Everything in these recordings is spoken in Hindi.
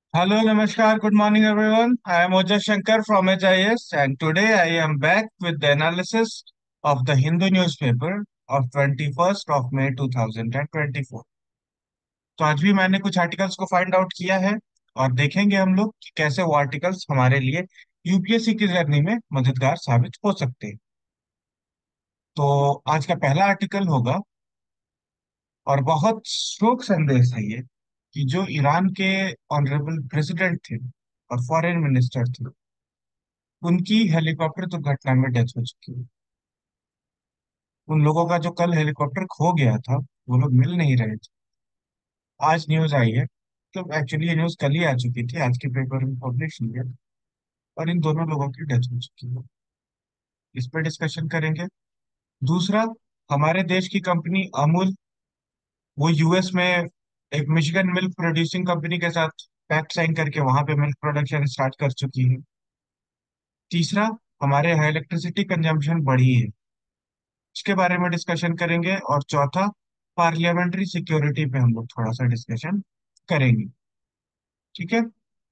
Hello, Namaskar, good morning, everyone. I am Oja Shankar from HIS, and today I am back with the analysis of the Hindu newspaper of 21st of May 2024. तो आज भी मैंने कुछ आर्टिकल्स को फाइंड आउट किया है और देखेंगे हम लोग कि कैसे वो आर्टिकल्स हमारे लिए यूपीएससी की जर्नी में मददगार साबित हो सकते हैं। तो आज का पहला आर्टिकल होगा और बहुत शोक संदेश है ये कि जो ईरान के ऑनरेबल प्रेसिडेंट थे और फॉरेन मिनिस्टर थे, उनकी हेलीकॉप्टर दुर्घटना में डेथ हो चुकी है। उन लोगों का जो कल हेलीकॉप्टर खो गया था, वो लोग मिल नहीं रहे थे। आज न्यूज आई है, तो एक्चुअली ये न्यूज कल ही आ चुकी थी, आज के पेपर में पब्लिश हुई है। और इन दोनों लोगों की डेथ हो चुकी है। इस पर डिस्कशन करेंगे। दूसरा, हमारे देश की कंपनी अमूल, वो यूएस में एक मिशिगन मिल्क प्रोड्यूसिंग कंपनी के साथ पैक्ट साइन करके वहां पे मिल्क प्रोडक्शन स्टार्ट कर चुकी है। तीसरा, हमारे यहाँ इलेक्ट्रिसिटी कंजम्पशन बढ़ी है, इसके बारे में डिस्कशन करेंगे। और चौथा, पार्लियामेंट्री सिक्योरिटी पे हम लोग थोड़ा सा डिस्कशन करेंगे। ठीक है।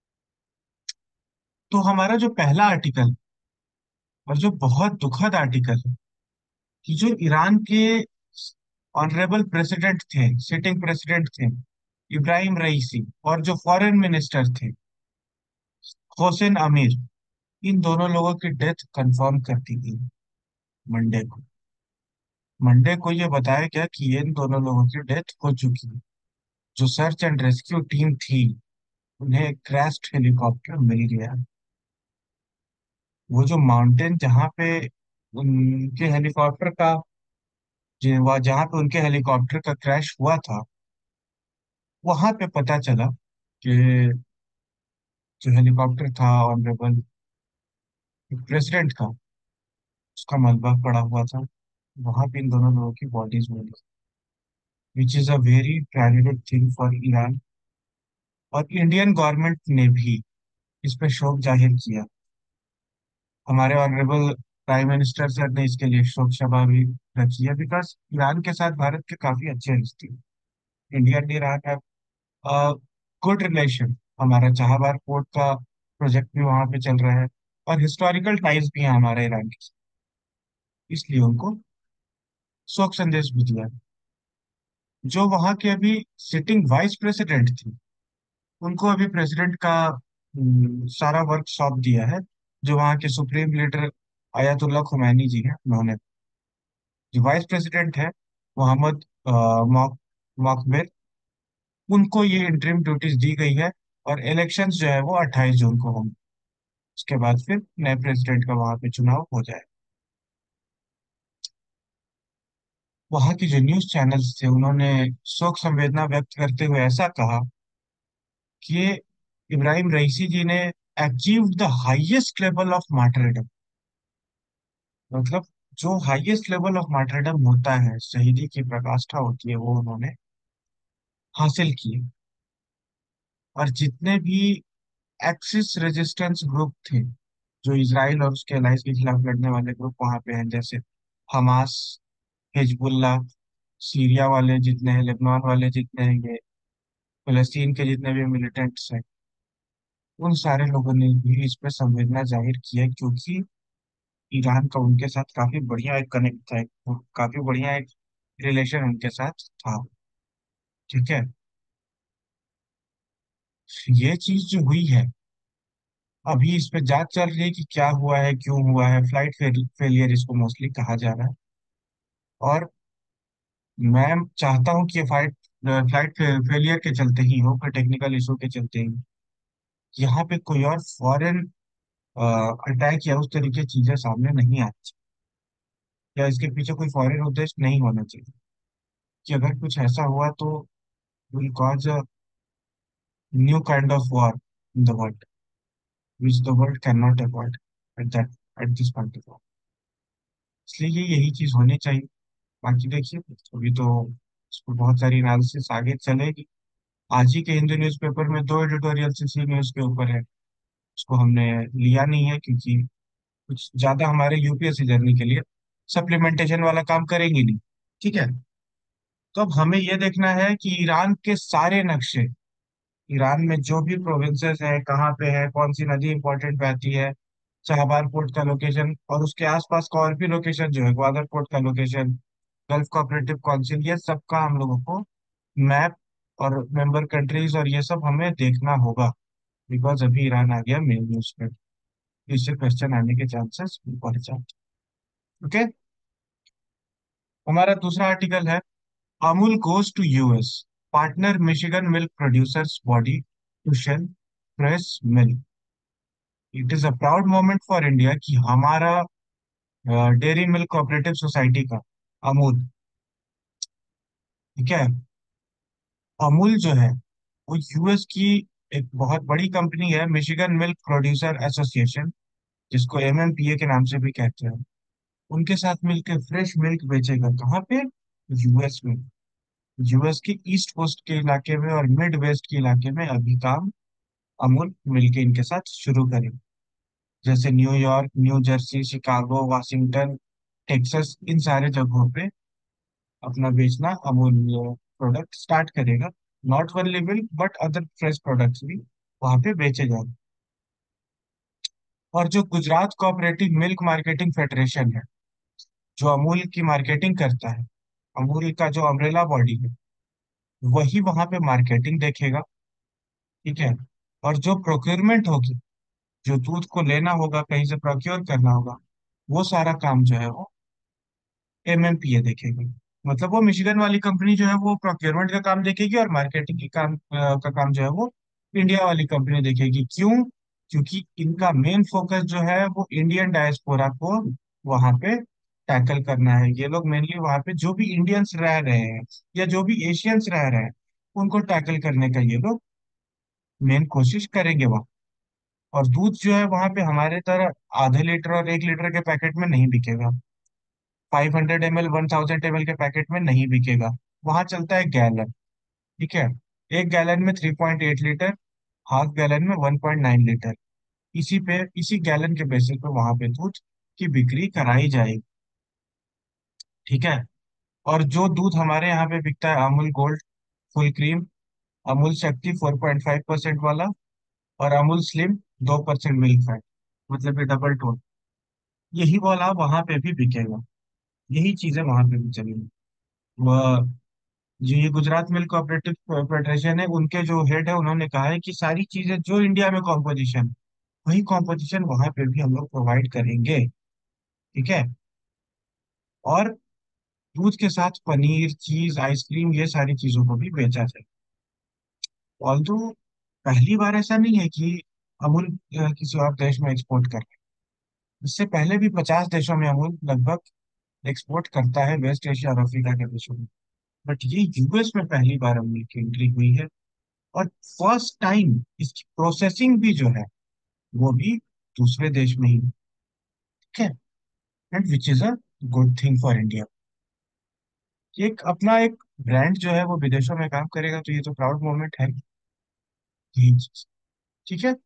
तो हमारा जो पहला आर्टिकल और जो बहुत दुखद आर्टिकल है कि जो ईरान के ऑनरेबल प्रेसिडेंट थे, सिटिंग प्रेसिडेंट थे, इब्राहिम रईसी, और जो फॉरेन मिनिस्टर थे, होसेन अमीर, इन दोनों लोगों की डेथ कंफर्म कर दी गई मंडे को। मंडे को ये बताया गया कि इन दोनों लोगों की डेथ हो चुकी है। जो सर्च एंड रेस्क्यू टीम थी, उन्हें क्रैश्ड हेलीकॉप्टर मिल गया। वो जो माउंटेन जहाँ पे उनके हेलीकॉप्टर का जहाँ पे उनके हेलीकॉप्टर का क्रैश हुआ था, वहां पे पता चला कि जो हेलीकॉप्टर था ऑनरेबल प्रेसिडेंट का, उसका मलबा पड़ा हुआ था। वहां पे इन दोनों लोगों की बॉडीज मिली, which is a very tragic thing for Iran. और इंडियन गवर्नमेंट ने भी इस पे शोक जाहिर किया। हमारे ऑनरेबल प्राइम मिनिस्टर सर ने इसके लिए शोक सभा भी रखी है, बिकॉज ईरान के साथ भारत के काफी अच्छे रिश्ते हैं। India and Iran have good relation. हमारा चाबहार पोर्ट का प्रोजेक्ट भी वहां पे चल रहा है, और हिस्टोरिकल टाइज भी है हमारे ईरान के साथ। इसलिए उनको शोक संदेश भी दिया। जो वहां के अभी सिटिंग वाइस प्रेसिडेंट थी, उनको अभी प्रेसिडेंट का सारा वर्क सौंप दिया है। जो वहाँ के supreme leader Ayatollah Khomeini ji हैं, उन्होंने। जो वाइस प्रेसिडेंट है, मोहम्मद मॉकबेर, उनको ये इंटरिम ड्यूटीज दी गई है। और इलेक्शंस जो है वो 28 जून को होंगे। उसके बाद फिर नए प्रेसिडेंट का वहां पे चुनाव हो जाए। वहां की जो न्यूज चैनल्स थे, उन्होंने शोक संवेदना व्यक्त करते हुए ऐसा कहा कि ये इब्राहिम रईसी जी ने achieve the highest level of martyrdom. मतलब जो हाईएस्ट लेवल ऑफ मार्टरडम होता है, शहीदी की प्रकाष्ठा होती है, वो उन्होंने हासिल की है। और जितने भी एक्सिस रेजिस्टेंस ग्रुप थे, जो इसराइल और उसके अलाइज के खिलाफ लड़ने वाले ग्रुप वहां पे हैं, जैसे हमास, हिजबुल्लाह, सीरिया वाले जितने हैं, लेबनान वाले जितने हैं, ये फलस्तीन के जितने भी मिलिटेंट्स हैं, उन सारे लोगों ने भी इस पे संवेदना जाहिर की है। क्योंकि ईरान का उनके साथ काफी बढ़िया एक कनेक्ट था, काफी बढ़िया एक रिलेशन उनके साथ था। ठीक है। ये चीज जो हुई है, अभी इस पे जांच चल रही है कि क्या हुआ है, क्यों हुआ है। फ्लाइट फेलियर इसको मोस्टली कहा जा रहा है। और मैं चाहता हूँ कि ये फ्लाइट फेलियर के चलते ही हो, कोई टेक्निकल इशू के चलते ही। यहाँ पे कोई और फॉरेन अटैक या उस तरीके की चीजें सामने नहीं आती, या इसके पीछे कोई फॉरेन उद्देश्य नहीं होना चाहिए। कि अगर कुछ ऐसा हुआ तो will cause a new kind of war in the world, which the world can not avoid at this point of. इसलिए यही चीज होनी चाहिए। बाकी देखिए, अभी तो इस पर बहुत सारी एनालिसिस आगे चलेगी। आज ही के हिंदू न्यूज़पेपर में दो एडिटोरियल इसी न्यूज के ऊपर है। उसको हमने लिया नहीं है, क्योंकि कुछ ज्यादा हमारे यूपीएससी जर्नी के लिए सप्लीमेंटेशन वाला काम करेंगे नहीं। ठीक है। तो अब हमें यह देखना है कि ईरान के सारे नक्शे ईरान में जो भी प्रोविंसेस है, कहाँ पे है, कौन सी नदी इंपॉर्टेंट बहती है, चाबहार पोर्ट का लोकेशन, और उसके आसपास का और भी लोकेशन जो है, ग्वादर पोर्ट का लोकेशन, गल्फ कोऑपरेटिव काउंसिल, ये सब का हम लोगों को मैप और मेंबर कंट्रीज और ये सब हमें देखना होगा। बिकॉज अभी ईरान आ गया मेन न्यूज पे, इससे क्वेश्चन आने के चांसेस बढ़ जाते। ओके। हमारा दूसरा आर्टिकल है, Amul goes to US, partner Michigan milk producers body to sell fresh milk. It is a proud moment for India कि हमारा डेयरी मिल्क कोऑपरेटिव सोसाइटी का अमूल, ठीक है, अमूल जो है वो यूएस की एक बहुत बड़ी कंपनी है, मिशिगन मिल्क प्रोड्यूसर एसोसिएशन, जिसको एमएमपीए के नाम से भी कहते हैं, उनके साथ मिलकर फ्रेश मिल्क बेचेगा। कहाँ पे? यूएस में। यूएस के ईस्ट कोस्ट के इलाके में और मिड वेस्ट के इलाके में अभी काम अमूल मिलके इनके साथ शुरू करेगा। जैसे New York, New Jersey, Chicago, Washington, Texas, इन सारे जगहों पे अपना बेचना अमूल प्रोडक्ट स्टार्ट करेगा। Not only milk but other fresh products भी वहां पे बेचे जाएंगे। और जो Gujarat Cooperative Milk Marketing Federation है, जो अमूल की मार्केटिंग करता है, अमूल का जो अम्ब्रेला बॉडी है, वही वहां पे मार्केटिंग देखेगा। ठीक है। और जो प्रोक्योरमेंट होगी, जो दूध को लेना होगा, कहीं से प्रोक्योर करना होगा, वो सारा काम जो है वो एमएमपीए देखेगी। मतलब वो मिशिगन वाली कंपनी जो है वो प्रोक्योरमेंट का काम देखेगी, और मार्केटिंग की काम का काम जो है वो इंडिया वाली कंपनी देखेगी। क्यों? क्योंकि इनका मेन फोकस जो है वो इंडियन डायस्पोरा को वहां पे टैकल करना है। ये लोग मेनली वहां पे जो भी इंडियंस रह रहे हैं या जो भी एशियंस रह रहे हैं, उनको टैकल करने का ये लोग मेन कोशिश करेंगे वहाँ। और दूध जो है वहां पे हमारे तरह आधे लीटर और 1 लीटर के पैकेट में नहीं बिकेगा, 500 ml 1000 ml के पैकेट में नहीं बिकेगा। वहां चलता है गैलन। ठीक है। एक गैलन में 3.8 लीटर, हाफ गैलन में 1.9 लीटर, इसी पे इसी गैलन के बेसिस पे वहां पे दूध की बिक्री कराई जाएगी। ठीक है। और जो दूध हमारे यहाँ पे बिकता है, Amul gold full cream, Amul Shakti 4.5% वाला, और अमूल स्लिम 2% मिल्क फैट, मतलब ये डबल टोन, यही वाला वहां पे भी बिकेगा। यही चीजें वहां पे भी चलेंगी। वह जो ये गुजरात मिल्क कोऑपरेटिव फेडरेशन है, उनके जो हेड है, उन्होंने कहा है कि सारी चीजें जो इंडिया में कॉम्पोजिशन, वही कॉम्पोजिशन वहां पे भी हम लोग प्रोवाइड करेंगे। ठीक है। और दूध के साथ पनीर, चीज, आइसक्रीम, ये सारी चीजों को भी बेचा जाए। ऑल्दो पहली बार ऐसा नहीं है कि अमूल किसी और देश में एक्सपोर्ट कर रहा है। इससे पहले भी 50 देशों में अमूल लगभग एक्सपोर्ट करता है, वेस्ट एशिया और अफ्रीका के देशों में। बट ये यूएस में पहली बार अमूल की एंट्री हुई है। और फर्स्ट टाइम इसकी प्रोसेसिंग भी जो है वो भी दूसरे देश में ही। ठीक है। And which is a good thing for India. एक अपना एक ब्रांड जो है वो विदेशों में काम करेगा, तो ये तो प्राउड मोमेंट है। यही चीज। ठीक है।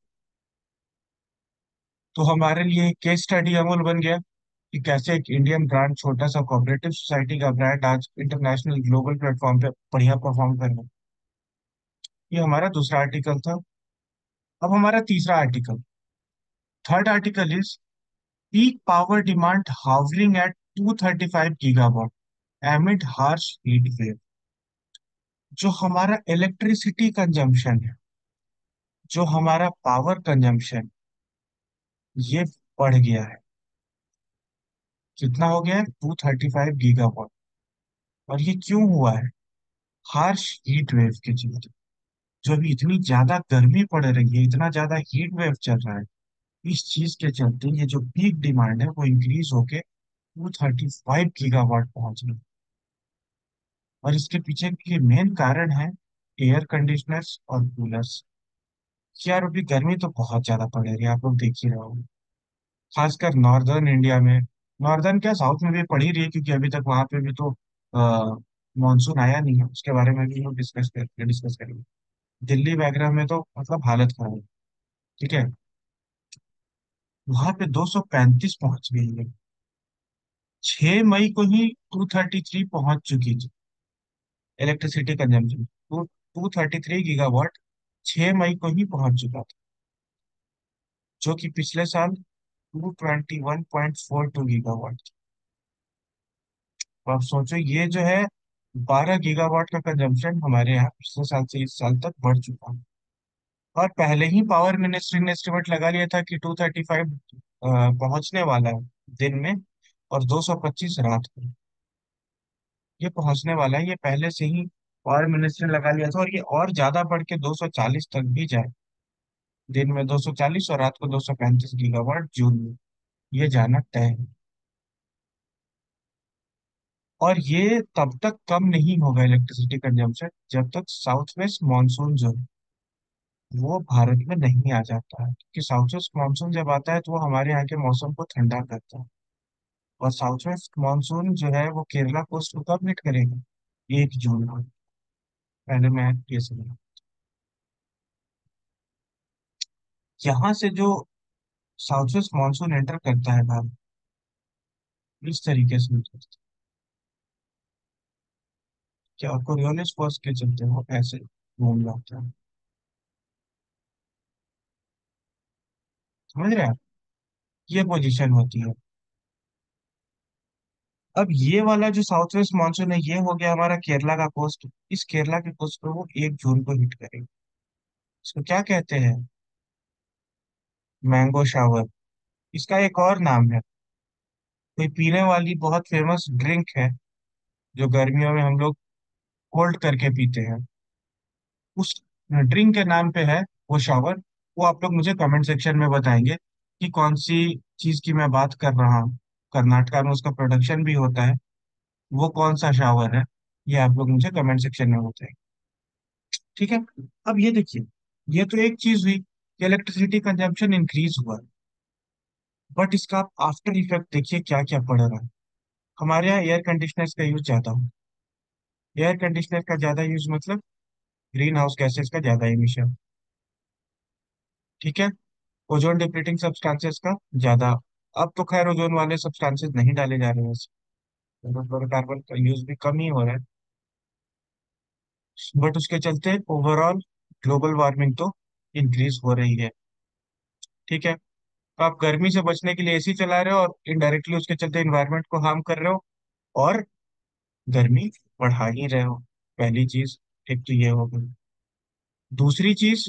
तो हमारे लिए केस स्टडी अमूल बन गया कि कैसे एक इंडियन ब्रांड, छोटा सा कोऑपरेटिव सोसाइटी का ब्रांड, आज इंटरनेशनल ग्लोबल प्लेटफॉर्म पे बढ़िया परफॉर्म कर रहा है। ये हमारा दूसरा आर्टिकल था। अब हमारा तीसरा article, third article is peak power demand hovering at 235 gigawatt amid harsh heat wave. जो हमारा इलेक्ट्रिसिटी कंजम्पशन है, जो हमारा पावर कंजम्पशन, ये बढ़ गया है। कितना हो गया है? 235 गीगावाट। और ये क्यों हुआ है? हार्श हीट वेव के चलते। जो अभी इतनी ज्यादा गर्मी पड़ रही है, इतना ज्यादा हीट वेव चल रहा है, इस चीज के चलते ये जो पीक डिमांड है वो इंक्रीज होके 235 गीगावाट पहुंच गई। और इसके पीछे के मेन कारण है एयर कंडीशनर्स और कूलर्स। यार अभी गर्मी तो बहुत ज्यादा पड़ रही है, आप लोग देख ही रहे हो। खासकर नॉर्दर्न इंडिया में, नॉर्दर्न क्या, साउथ में भी पड़ ही रही है, क्योंकि अभी तक वहां पे भी तो मानसून आया नहीं है। उसके बारे में भी हम डिस्कस करेंगे। दिल्ली वगैरह में तो मतलब हालत खराब है। ठीक है। वहां पे 235 पहुंच गई है। 6 मई को ही 233 पहुंच चुकी थी इलेक्ट्रिसिटी कंजम्पशन, 233 गीगावाट 6 मई को ही पहुंच चुका था, जो कि पिछले साल 221.42 गीगावाट। तो आप सोचो, ये जो है 12 गीगावाट का कंजम्पशन हमारे यहाँ पिछले साल से इस साल तक बढ़ चुका है। और पहले ही पावर मिनिस्ट्री ने एस्टिमेट लगा लिया था कि 235 पहुंचने वाला है दिन में, और 225 रात को ये पहुंचने वाला है। ये पहले से ही पावर मिनिस्ट्री ने लगा लिया था, और ये और ज्यादा बढ़ के 240 तक भी जाए। दिन में 240 और रात को 235 गीगावाट जून में, ये जाना तय है। और ये तब तक कम नहीं होगा इलेक्ट्रिसिटी कंजम्पशन जब तक साउथ वेस्ट मानसून जो है वो भारत में नहीं आ जाता है, क्योंकि साउथ वेस्ट मानसून जब आता है तो वो हमारे यहाँ के मौसम को ठंडा करता है। और साउथ वेस्ट मानसून जो है वो केरला कोस्ट को कब हिट करेगा? 1 जून को। पहले मैं ये समझा, यहाँ से जो साउथ वेस्ट मानसून एंटर करता है भारत, इस तरीके से enter करता है। क्या कोरियोलिस फॉर्स के चलते वो ऐसे घूम जाता है? समझ रहे हैं आप? ये पोजीशन होती है। अब ये वाला जो साउथ वेस्ट मानसून है, ये हो गया हमारा केरला का कोस्ट। इस केरला के कोस्ट पे वो 1 जून को हिट करेगा। इसको क्या कहते हैं? Mango shower. इसका एक और नाम है, कोई पीने वाली बहुत फेमस ड्रिंक है जो गर्मियों में हम लोग कोल्ड करके पीते हैं, उस ड्रिंक के नाम पे है वो शावर। वो आप लोग मुझे कमेंट सेक्शन में बताएंगे कि कौन सी चीज की मैं बात कर रहा हूँ। कर्नाटका में उसका प्रोडक्शन भी होता है, वो कौन सा शावर है, ये आप लोग मुझे कमेंट सेक्शन में बताएंगे। ठीक है। अब ये देखिए, ये तो एक चीज हुई कि इलेक्ट्रिसिटी कंजम्पशन इंक्रीज हुआ, बट इसका आप आफ्टर इफेक्ट देखिए क्या क्या पड़ रहा है। हमारे यहाँ एयर कंडीशनर्स का यूज ज्यादा हो, एयर कंडीशनर का ज्यादा यूज मतलब ग्रीन हाउस गैसेस का ज्यादा इमिशन। ठीक है। ओजोन डिप्लीटिंग सब्सटेंसेस का ज्यादा। अब तो खैर ओजोन वाले सब्सटेंसेस नहीं डाले जा रहे हैं, कार्बन का यूज भी कम ही हो रहा है, बट उसके चलते ओवरऑल ग्लोबल वार्मिंग तो इंक्रीज हो रही है। ठीक है। तो आप गर्मी से बचने के लिए एसी चला रहे हो और इनडायरेक्टली उसके चलते इन्वायरमेंट को हार्म कर रहे हो, और गर्मी बढ़ा ही रहे हो। पहली चीज, एक तो ये हो गई। दूसरी चीज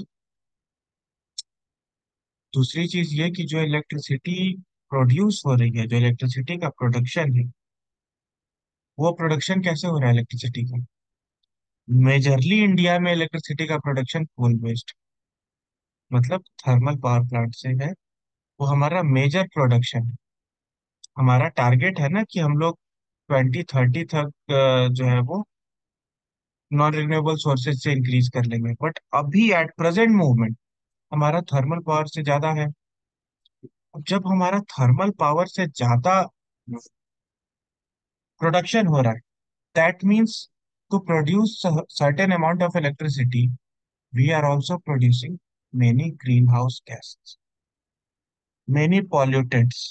दूसरी चीज ये कि जो इलेक्ट्रिसिटी प्रोड्यूस हो रही है, जो इलेक्ट्रिसिटी का प्रोडक्शन है, वो प्रोडक्शन कैसे हो रहा है इलेक्ट्रिसिटी का? मेजरली इंडिया में इलेक्ट्रिसिटी का प्रोडक्शन कोल बेस्ड, मतलब थर्मल पावर प्लांट से है। वो हमारा मेजर प्रोडक्शन है। हमारा टारगेट है ना कि हम लोग 2030 तक जो है वो नॉन रिन्यूएबल सोर्सेज से इंक्रीज कर लेंगे, बट अभी एट प्रेजेंट मूवमेंट हमारा थर्मल पावर से ज्यादा है। अब जब हमारा थर्मल पावर से ज्यादा प्रोडक्शन हो रहा है, that means to produce certain amount of electricity we are also producing many green house gases, many pollutants.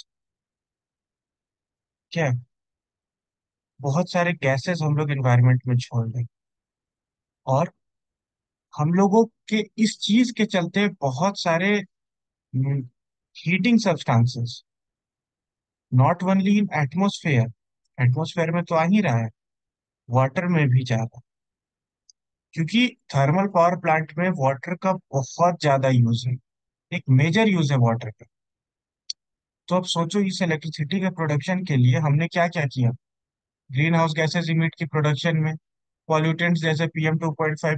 क्या है? बहुत सारे गैसेस हम लोग एनवायरनमेंट में छोड़ रहे हैं। और हम लोगों के इस चीज के चलते बहुत सारे heating substances, not only in atmosphere, atmosphere में तो आ ही रहा है, वाटर में भी जा रहा है। क्योंकि थर्मल पावर प्लांट में वाटर का बहुत ज्यादा यूज है, एक मेजर यूज है वाटर का। तो अब सोचो, इस इलेक्ट्रिसिटी के प्रोडक्शन के लिए हमने क्या क्या किया। ग्रीन हाउस गैसेस इमिट की प्रोडक्शन में पॉल्यूटेंट्स जैसे PM 2.5,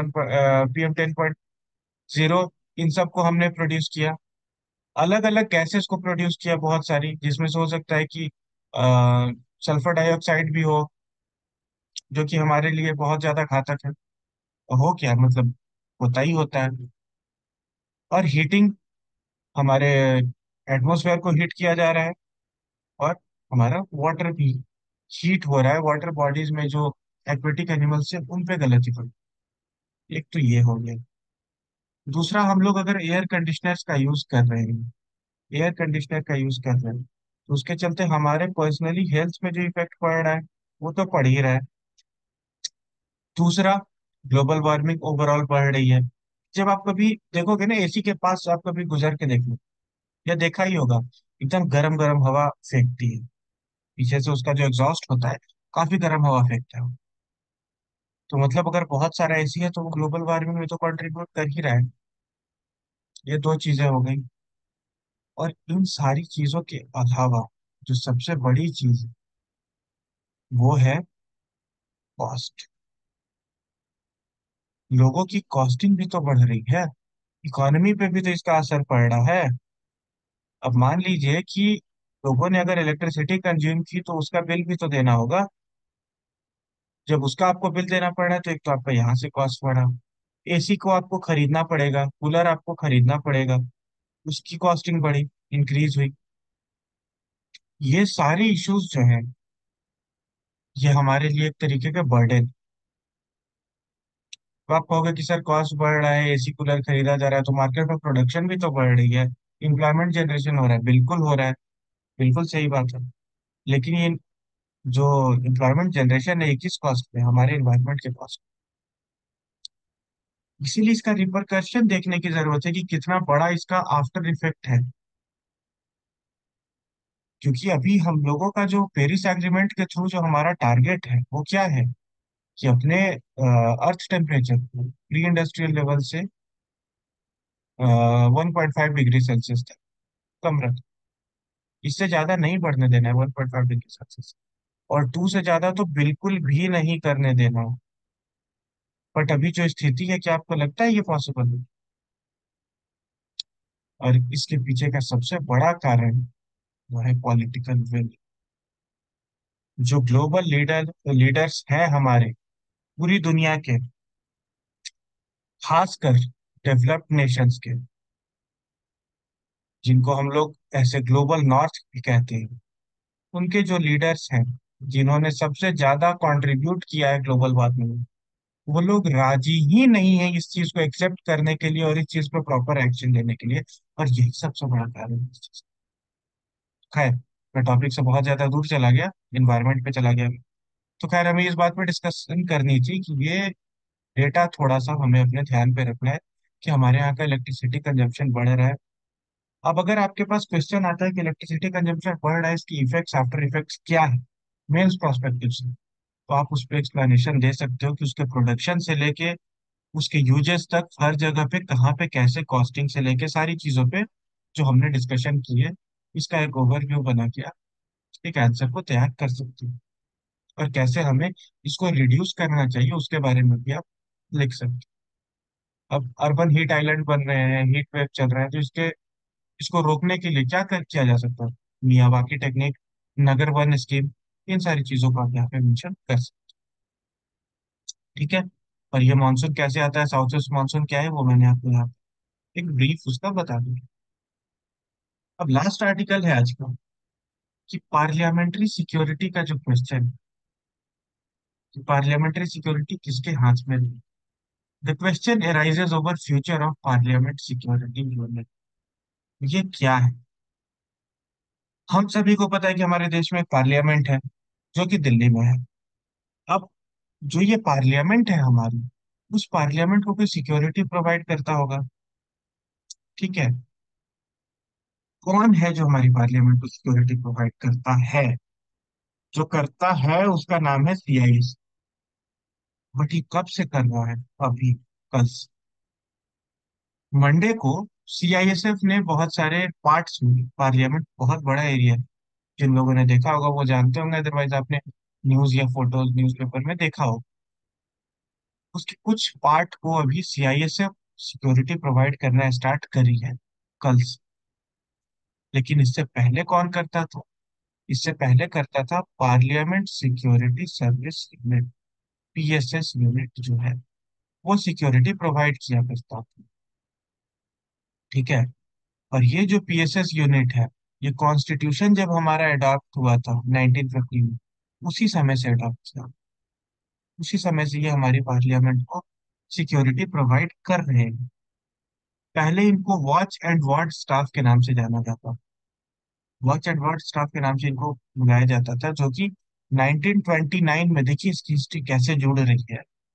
PM10.0, इन सबको हमने प्रोड्यूस किया। अलग अलग गैसेस को प्रोड्यूस किया बहुत सारी, जिसमें से हो सकता है कि सल्फर डाइऑक्साइड भी हो, जो कि हमारे लिए बहुत ज्यादा घातक है। हो क्या मतलब, होता ही होता है। और हीटिंग, हमारे एटमॉस्फेयर को हीट किया जा रहा है, और हमारा वाटर भी हीट हो रहा है। वाटर बॉडीज में जो एक्वेटिक एनिमल्स है उन पे गलती पड़ी। एक तो ये हो गया। दूसरा, हम लोग अगर एयर कंडीशनर्स का यूज कर रहे हैं, एयर कंडीशनर का यूज कर रहे हैं, तो उसके चलते हमारे पर्सनली हेल्थ में जो इफेक्ट पड़ रहा है वो तो पड़ ही रहा है। दूसरा, ग्लोबल वार्मिंग ओवरऑल बढ़ रही है। जब आप कभी देखोगे ना एसी के पास, आप कभी गुजर के देख लो, या देखा ही होगा, एकदम गरम गरम हवा फेंकती है पीछे से, उसका जो एग्जॉस्ट होता है काफी गर्म हवा फेंकता है वो। तो मतलब अगर बहुत सारा एसी है तो वो ग्लोबल वार्मिंग में तो कंट्रीब्यूट कर ही रहा है। ये दो चीजें हो गई। और इन सारी चीजों के अलावा जो सबसे बड़ी चीज है, वो है कॉस्ट। लोगों की कॉस्टिंग भी तो बढ़ रही है, इकोनॉमी पे भी तो इसका असर पड़ रहा है। अब मान लीजिए कि लोगों ने अगर इलेक्ट्रिसिटी कंज्यूम की तो उसका बिल भी तो देना होगा। जब उसका आपको बिल देना पड़ रहा है तो एक तो आपका यहाँ से कॉस्ट बढ़ा, एसी को आपको खरीदना पड़ेगा, कूलर आपको खरीदना पड़ेगा, उसकी कॉस्टिंग बढ़ी, इंक्रीज हुई। ये सारे इश्यूज जो हैं, ये हमारे लिए एक तरीके का बर्डन। तो आप कहोगे कि सर कॉस्ट बढ़ रहा है, एसी कूलर खरीदा जा रहा है, तो मार्केट में प्रोडक्शन भी तो बढ़ रही है, एम्प्लॉयमेंट जनरेशन हो रहा है, बिल्कुल हो रहा है, बिल्कुल सही बात है। लेकिन ये जो एम्प्लॉयमेंट जनरेशन है ये किस कॉस्ट पे? हमारे इन्वायरमेंट के कॉस्ट। इसीलिए इसका रिपरकशन देखने की जरूरत है कि कितना बड़ा इसका आफ्टर इफेक्ट है। क्योंकि अभी हम लोगों का जो पेरिस एग्रीमेंट के थ्रू जो हमारा टारगेट है वो क्या है, कि अपने अर्थ टेम्परेचर को प्री इंडस्ट्रियल लेवल से 1.5 डिग्री सेल्सियस तक कम रख, इससे ज्यादा नहीं बढ़ने देना है 1.5 डिग्री सेल्सियस। और 2 से ज्यादा तो बिल्कुल भी नहीं करने देना। बट अभी जो स्थिति है, क्या आपको लगता है ये पॉसिबल है? और इसके पीछे का सबसे बड़ा कारण वो है पॉलिटिकल विल। जो ग्लोबल लीडर्स हैं हमारे, पूरी दुनिया के, खासकर डेवलप्ड नेशंस के, जिनको हम लोग ऐसे ग्लोबल नॉर्थ भी कहते हैं, उनके जो लीडर्स हैं, जिन्होंने सबसे ज्यादा कंट्रीब्यूट किया है ग्लोबल वार्मिंग में, वो लोग राजी ही नहीं है इस चीज को एक्सेप्ट करने के लिए और इस चीज पे प्रॉपर एक्शन लेने के लिए। और यही सबसे बड़ा कारण है इस चीज का। खैर, मैं टॉपिक से बहुत ज्यादा दूर चला गया, इन्वायरमेंट पे चला गया। तो खैर, हमें इस बात पे डिस्कशन करनी थी कि ये डेटा थोड़ा सा हमें अपने ध्यान पे रखना है, कि हमारे यहाँ का इलेक्ट्रिसिटी कंजम्पशन बढ़ रहा है। अब अगर आपके पास क्वेश्चन आता है कि इलेक्ट्रिसिटी कंजम्पशन बढ़ रहा है, इसकी इफेक्ट्स आफ्टर इफेक्ट्स क्या है मेन्स प्रोस्पेक्टिव से, तो आप उस पर एक्सप्लेनेशन दे सकते हो कि उसके प्रोडक्शन से लेके उसके यूजेस तक हर जगह पे कहाँ पे कैसे, कॉस्टिंग से लेके सारी चीजों पे जो हमने डिस्कशन की है, इसका एक ओवरव्यू बना के आप एक आंसर को तैयार कर सकते हो। और कैसे हमें इसको रिड्यूस करना चाहिए उसके बारे में भी आप लिख सकते हो। अब अर्बन हीट आइलैंड बन रहे हैं, हीट वेव चल रहा है, तो इसको रोकने के लिए किया जा सकता है? Miyawaki technique, Nagar Van scheme, इन सारी चीजों को आप यहाँ पे मेंशन कर सकते हैं। ठीक है। और ये मानसून कैसे आता है, साउथ वेस्ट मानसून क्या है, वो मैंने आपको यहाँ पे एक ब्रीफ उसका बता दिया। अब लास्ट आर्टिकल है आज का, कि पार्लियामेंट्री सिक्योरिटी का जो क्वेश्चन, कि पार्लियामेंट्री सिक्योरिटी किसके हाथ में है। The question arises over future of parliament security unit. ये क्या है? हम सभी को पता है कि हमारे देश में एक पार्लियामेंट है जो कि दिल्ली में है। अब जो ये पार्लियामेंट है हमारी, उस पार्लियामेंट को कोई सिक्योरिटी प्रोवाइड करता होगा। ठीक है। कौन है जो हमारी पार्लियामेंट को सिक्योरिटी प्रोवाइड करता है? जो करता है उसका नाम है सीआईएस। बट ये कब से कर रहा है? अभी, कल से। मंडे को सीआईएसएफ ने बहुत सारे पार्ट्स में, पार्लियामेंट बहुत बड़ा एरिया है, जिन लोगों ने देखा होगा वो जानते होंगे, अदरवाइज आपने न्यूज या फोटोज न्यूज़पेपर में देखा होगा, उसके कुछ पार्ट को अभी सीआईएसएफ सिक्योरिटी प्रोवाइड करना स्टार्ट करी है कल से। लेकिन इससे पहले कौन करता था? इससे पहले करता था parliament security service unit, PSS unit जो है, वो सिक्योरिटी प्रोवाइड किया करता था। ठीक है। और ये जो पीएसएस यूनिट है, ये कॉन्स्टिट्यूशन जब हमारा अडॉप्ट हुआ था 1950 में, उसी समय से अडॉप्ट किया, उसी समय से ये हमारी पार्लियामेंट को सिक्योरिटी प्रोवाइड कर रहे हैं। पहले इनको वॉच एंड वार्ड स्टाफ के नाम से जाना जाता, वॉच एंड वार्ड स्टाफ के नाम से इनको बुलाया जाता था, जो कि 1929 में, देखिए इसकी हिस्ट्री कैसे जुड़ रही है,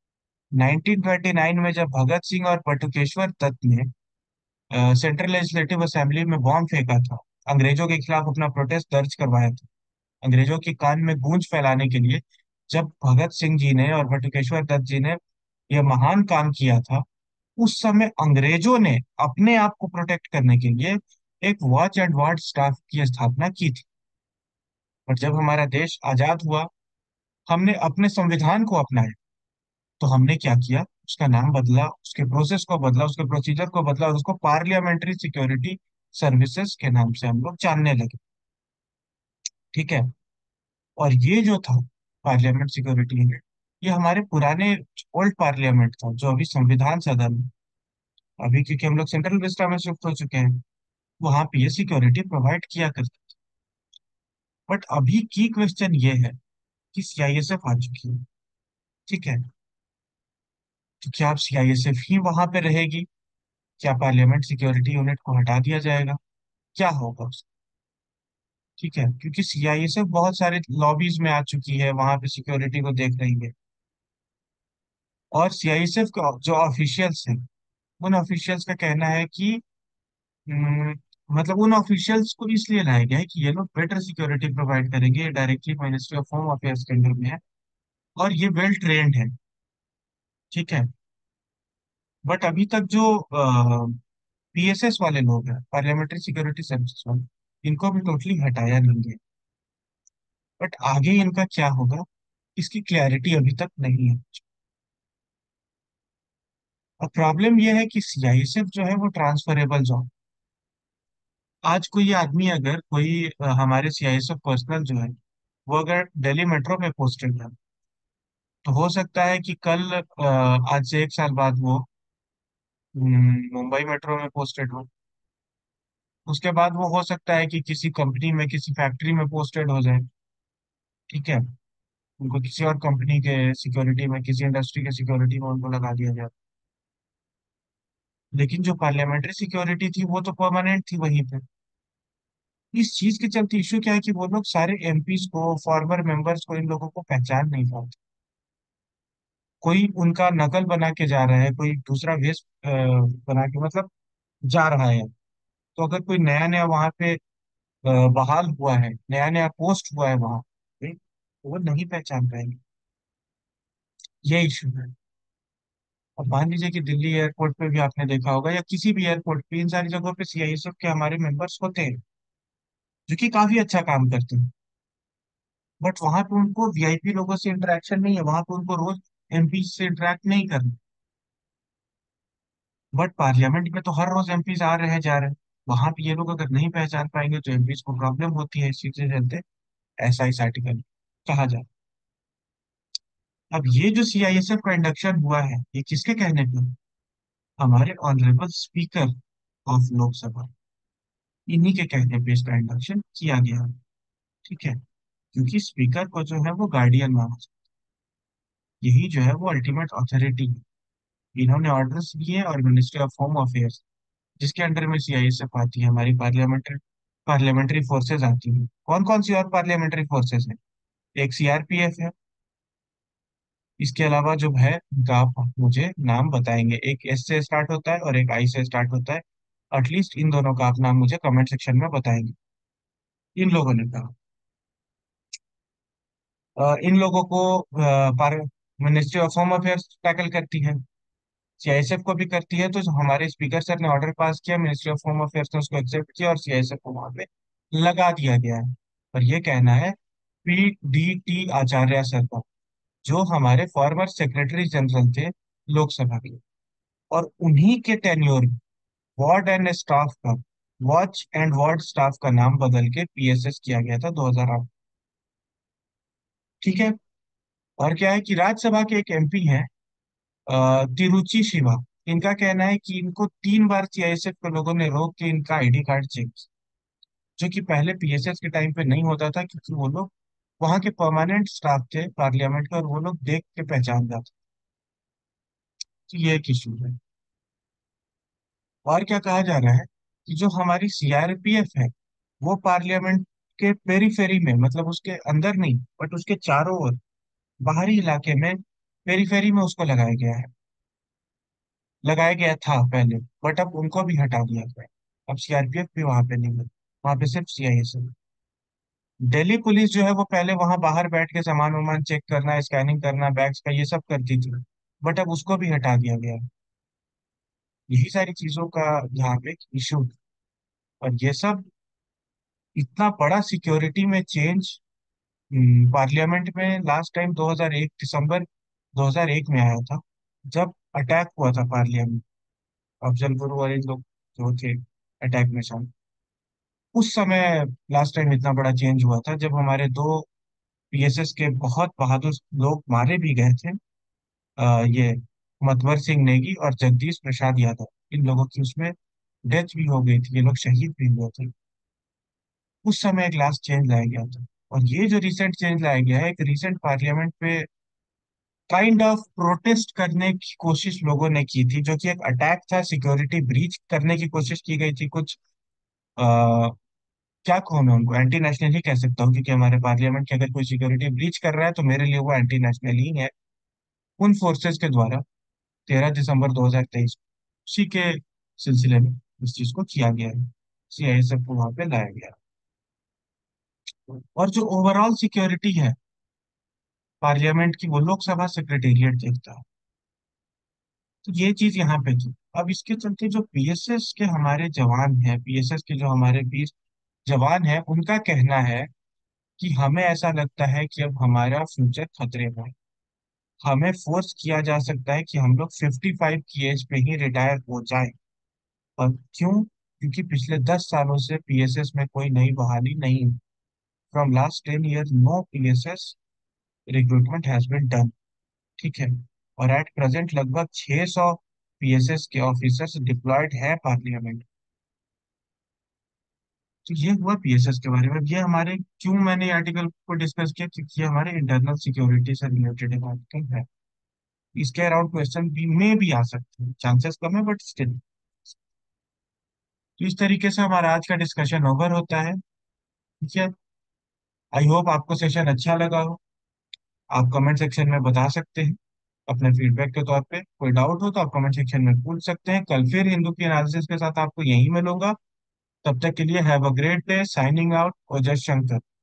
1929 में जब भगत सिंह और बटुकेश्वर दत्त ने सेंट्रल लेजिस्लेटिव असेंबली में बॉम्ब फेंका था, अंग्रेजों के खिलाफ अपना प्रोटेस्ट दर्ज करवाया था, अंग्रेजों के कान में गूंज फैलाने के लिए, जब भगत सिंह जी ने और बटुकेश्वर दत्त जी ने यह महान काम किया था, उस समय अंग्रेजों ने अपने आप को प्रोटेक्ट करने के लिए एक वॉच एंड वार्ड स्टाफ की स्थापना की थी। और जब हमारा देश आजाद हुआ, हमने अपने संविधान को अपनाया, तो हमने क्या किया, उसका नाम बदला, उसके प्रोसेस को बदला, उसके प्रोसीजर को बदला और उसको पार्लियामेंट्री सिक्योरिटी सर्विसेज के नाम से हम लोग जानने लगे। ठीक है। और ये जो था पार्लियामेंट सिक्योरिटी यूनिट, ये हमारे पुराने ओल्ड पार्लियामेंट था जो अभी संविधान सदन है, अभी क्योंकि हम लोग सेंट्रल विस्टा में शिफ्ट हो चुके हैं, वहां पे ये सिक्योरिटी प्रोवाइड किया करते। बट अभी की क्वेश्चन ये है कि सीआईएसएफ आ चुकी है। ठीक है। तो क्या अब सीआईएसएफ ही वहां पे रहेगी? क्या पार्लियामेंट सिक्योरिटी यूनिट को हटा दिया जाएगा? क्या होगा उसका? ठीक है, क्योंकि सीआईएसएफ बहुत सारे लॉबीज में आ चुकी है, वहां पे सिक्योरिटी को देख रही है। और सीआईएसएफ के जो ऑफिशियल्स हैं, उन ऑफिशियल्स का कहना है कि हम्म, मतलब उन ऑफिशियल्स को इसलिए लाया गया है कि ये लोग बेटर सिक्योरिटी प्रोवाइड करेंगे, ये directly ministry of home affairs के अंडर में है और ये वेल ट्रेंड है। ठीक है। बट अभी तक जो पीएसएस वाले लोग हैं, पार्लियामेंट्री सिक्योरिटी सर्विसेज वाले, इनको भी टोटली हटाया नहीं है। बट आगे इनका क्या होगा, इसकी क्लैरिटी अभी तक नहीं है। और प्रॉब्लम यह है कि सीआईएसएफ जो है वो ट्रांसफरेबल जॉब, आज कोई आदमी अगर कोई हमारे सीआईएसएफ पर्सनल जो है वो अगर दिल्ली मेट्रो में पोस्टेड है, तो हो सकता है कि कल आज से 1 साल बाद वो मुंबई मेट्रो में पोस्टेड हो। उसके बाद वो हो सकता है कि किसी कंपनी में, किसी फैक्ट्री में पोस्टेड हो जाए। ठीक है। उनको किसी और कंपनी के सिक्योरिटी में, किसी इंडस्ट्री के सिक्योरिटी में उनको लगा दिया जाए। लेकिन जो पार्लियामेंट्री सिक्योरिटी थी वो तो परमानेंट थी वहीं पे। इस चीज के चलते इश्यू क्या है कि वो लोग सारे एमपीज को, फॉर्मर मेंबर्स को, इन लोगों को पहचान नहीं पाते। कोई उनका नकल बना के जा रहा है, कोई दूसरा वेश बना के मतलब जा रहा है। तो अगर कोई नया नया वहां पे बहाल हुआ है, नया नया पोस्ट हुआ है वहां पे, तो वो नहीं पहचान पाएंगे। ये इशू है। अब मान लीजिए कि दिल्ली एयरपोर्ट पे भी आपने देखा होगा, या किसी भी एयरपोर्ट पे, इन सारी जगहों पे सीआईएसएफ के हमारे मेंबर्स होते हैं जो कि काफी अच्छा काम करते हैं। बट वहां पे उनको वीआईपी लोगों से इंटरेक्शन नहीं है, वहां पे उनको रोज एमपी से इंटरेक्ट नहीं करना। बट पार्लियामेंट में तो हर रोज एमपीज आ रहे हैं, जा रहे हैं। वहां पे ये लोग अगर नहीं पहचान पाएंगे तो एमपीज को प्रॉब्लम होती है, इस चीज से चलते ऐसा इस आर्टिकल कहा जाए। अब ये जो सीआईएसएफ का इंडक्शन हुआ है, ये किसके कहने पे? हमारे ऑनरेबल स्पीकर ऑफ लोकसभा, इन्हीं के कहने पे इसका इंडक्शन किया गया है। ठीक है। क्योंकि स्पीकर को जो है वो गार्डियन माना जाता है, यही जो है वो अल्टीमेट अथॉरिटी है। इन्होंने ऑर्डर्स दिए और मिनिस्ट्री ऑफ होम अफेयर्स, जिसके अंडर में सीआईएसएफ आती है, हमारी पार्लियामेंट्री पार्लियामेंट्री फोर्सेज आती हैं। कौन कौन सी और पार्लियामेंट्री फोर्सेज है? एक सीआरपीएफ है। इसके अलावा जो है उनका आप मुझे नाम बताएंगे, एक एस से स्टार्ट होता है और एक आई से स्टार्ट होता है। एटलीस्ट इन दोनों का आप नाम मुझे कमेंट सेक्शन में बताएंगे। इन लोगों ने कहा इन लोगों को ministry of home affairs tackle करती है, सीआईएसएफ को भी करती है। तो जो हमारे स्पीकर सर ने ऑर्डर पास किया, मिनिस्ट्री ऑफ होम अफेयर्स ने उसको एक्सेप्ट किया और सीआईएसएफ को वहां पे लगा दिया गया है। पर ये कहना है पीडीटी आचार्य सर का, जो हमारे फॉर्मर सेक्रेटरी जनरल थे लोकसभा के। और उन्हीं के टेन्योर में वार्ड एंड स्टाफ का, वॉच एंड वार्ड स्टाफ का नाम बदल के पीएसएस किया गया था 2008। ठीक है। और क्या है कि राज्यसभा के एक एमपी हैं तिरुचि शिवा, इनका कहना है कि इनको 3 बार सीआईएसएफ के लोगों ने रोक के इनका आईडी कार्ड चेक, जो कि पहले पीएसएस के टाइम पे नहीं होता था, क्योंकि वो लोग वहां के परमानेंट स्टाफ थे पार्लियामेंट के और वो लोग देख के पहचान जाते। तो ये एक इशू है। और क्या कहा जा रहा है कि जो हमारी सीआरपीएफ है, वो पार्लियामेंट के पेरीफेरी में, मतलब उसके अंदर नहीं बट उसके चारों ओर, बाहरी इलाके में पेरीफेरी में उसको लगाया गया था पहले, बट अब उनको भी हटा दिया गया। अब सीआरपीएफ भी वहां पे नहीं है, वहां पे सिर्फ सीआईएसएफ। दिल्ली पुलिस जो है वो पहले वहां बाहर बैठ के सामान वामान चेक करना, स्कैनिंग करना बैग्स का, ये सब करती थी, बट अब उसको भी हटा दिया गया। यही सारी चीजों का यहाँ पे इशू। और ये सब इतना बड़ा सिक्योरिटी में चेंज पार्लियामेंट में लास्ट टाइम 2001 दिसंबर 2001 में आया था, जब अटैक हुआ था पार्लियामेंट। अफजल गुरु वाले लोग जो थे अटैक में शामिल, उस समय लास्ट टाइम इतना बड़ा चेंज हुआ था, जब हमारे दो पीएसएस के बहुत बहादुर लोग मारे भी गए थे। ये मतवर सिंह नेगी और जगदीश प्रसाद यादव, इन लोगों की उसमें डेथ भी हो गई थी, ये लोग शहीद भी हुए थे। उस समय एक लास्ट चेंज लाया गया था। और ये जो रिसेंट चेंज लाया गया है, एक रिसेंट पार्लियामेंट पे काइंड ऑफ प्रोटेस्ट करने की कोशिश लोगों ने की थी, जो कि एक अटैक था, सिक्योरिटी ब्रीच करने की कोशिश की गई थी कुछ। आ, क्या कहूँ मैं उनको, एंटी नेशनल ही कह सकता हूँ, क्योंकि हमारे पार्लियामेंट की अगर कोई सिक्योरिटी ब्रीच कर रहा है तो मेरे लिए वो एंटी नेशनल ही है। उन फोर्सेस के द्वारा 13 दिसंबर 2023 उसी के सिलसिले में इस चीज को किया गया है, सीआईएसएफ को वहां पे लाया गया। और जो ओवरऑल सिक्योरिटी है पार्लियामेंट की, वो लोकसभा सेक्रेटेरिएट देखता है। तो ये चीज यहाँ पे थी। अब इसके चलते जो पीएसएस के हमारे जवान हैं, पीएसएस के जो हमारे वीर जवान हैं, उनका कहना है कि हमें ऐसा लगता है कि अब हमारा फ्यूचर खतरे में है। हमें फोर्स किया जा सकता है कि हम लोग 55 की एज पे ही रिटायर हो जाए। और क्यों? क्योंकि पिछले 10 सालों से पीएसएस में कोई नई बहाली नहीं हुई। From last 10 year no PSS recruitment has been done. ठीक है। और एट प्रेजेंट लगभग 600 पीएसएस के ऑफिसर्स डिप्लॉयड है पार्लियामेंट। तो ये हुआ पीएसएस के बारे में। ये हमारे, क्यों मैंने आर्टिकल को डिस्कस किया, क्योंकि ये हमारे इंटरनल सिक्योरिटी से रिलेटेड एक आर्टिकल है। इसके अराउंड क्वेश्चन भी में भी आ सकते हैं, चांसेस कम है बट स्टिल। तो इस तरीके से हमारा आज का डिस्कशन ओवर होता है। ठीक है। आई होप आपको सेशन अच्छा लगा हो। आप कमेंट सेक्शन में बता सकते हैं अपने फीडबैक के तौर पे। कोई डाउट हो तो आप कमेंट सेक्शन में पूछ सकते हैं। कल फिर हिंदू की एनालिसिस के साथ आपको यहीं मिलूंगा। तब तक के लिए have a great day. Signing out, और जय शंकर।